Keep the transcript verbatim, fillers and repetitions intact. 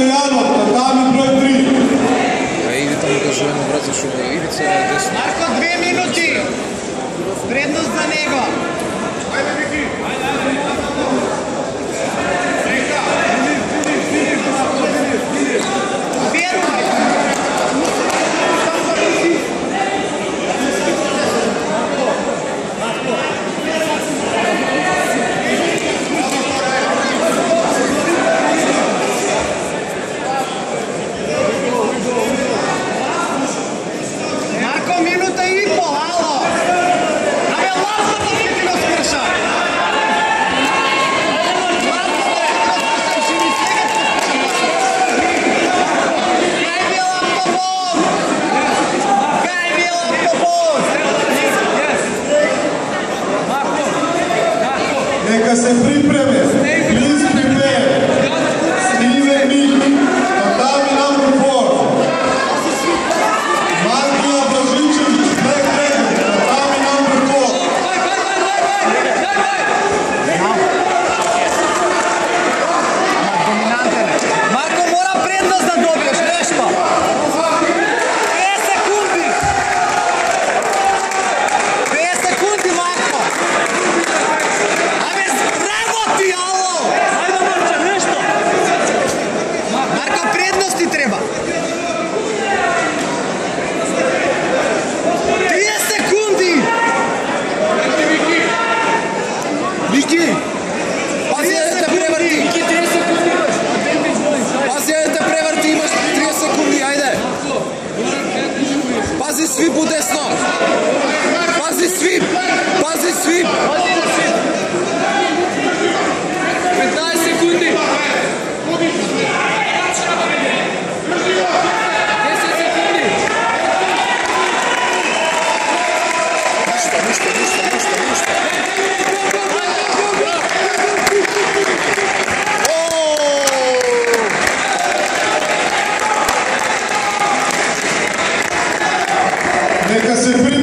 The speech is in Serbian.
Stojanov, tatami broj tri. Ivica mu kaže jedno vrati što Ivica je desno. Marko, dve minuti! Prednost za njega! Ajde, Viki! Ajde, ajde! Reka! Vjeruj! Neka se pripreme, please prepare. Steven Mik, tatami number four. Marko Blažičević, Black Dragon, tatami number four. Marko, mora prednost da dobiješ, nešto! Dve sekundi! Dve sekundi, Marko! Ajme, zdravo ti, alo! Ajde, Marko, nešto! Marko, prednost ti treba! Dve sekundi! Viki! Pazi da te prevrti! Pazi da te prevrti, imaš trideset sekundi, ajde! Pazi svi u desno! Pazi svi! Pazi svi! petnaest sekundi! deset sekundi! Ništa, ništa, ništa, ništa, ništa! Neka se pripreme.